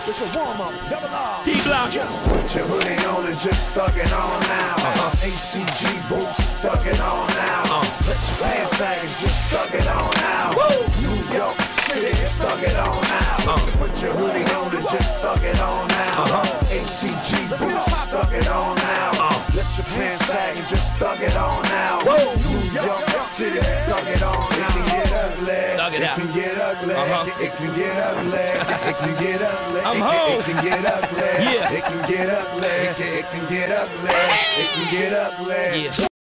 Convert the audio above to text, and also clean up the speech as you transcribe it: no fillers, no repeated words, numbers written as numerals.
It's a warm-up, double R. D-Block. Just put your hoodie on and just thug it on now. ACG boots, thug it on now. Let your pants sag and just thug it on now. New York City, thug it on now. Put your hoodie on and just thug it on now. ACG boots, thug it on now. Let your pants sag and just thug it on now. New York City, thug it on now. Thug it It out. can get ugly. It can get ugly. It can get ugly. I'm home. It can get ugly. Yeah. It can get ugly. It can get ugly. It can get ugly. Yeah.